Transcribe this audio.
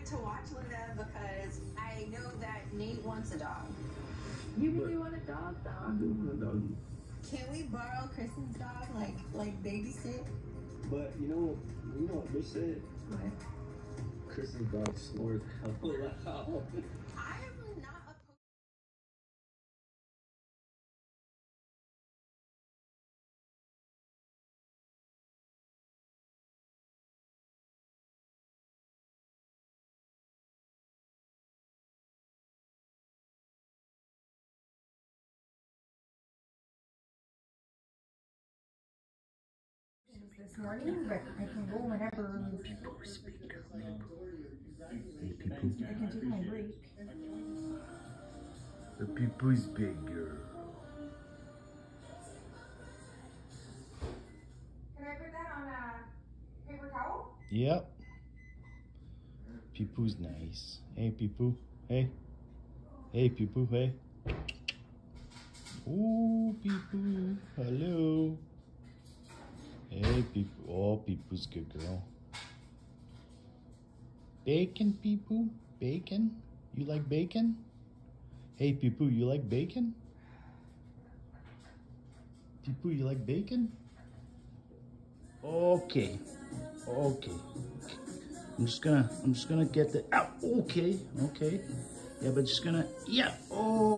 to watch, Linda, because I know that Nate wants a dog. You really want a dog, though? I do want a dog. Can we borrow Kristen's dog, like babysit? But you know what bitch said? What? Kristen's dog snores hell loud. I am not opposed. This morning, but I can go whenever. I can take my break. The people's bigger. Can I put that on a paper towel? Yep. Peepoo's nice. Hey, Peepoo. Hey. Hey, Peepoo. Hey. Ooh, Peepoo. Hello. Hey, Peepoo. Oh, Peepoo's a good girl. Bacon, Peepoo? Bacon? You like bacon? Hey, Peepoo, you like bacon? Peepoo, you like bacon? Okay. Okay. I'm just gonna get the out. Okay. Okay. Yeah, but just gonna, yeah. Oh.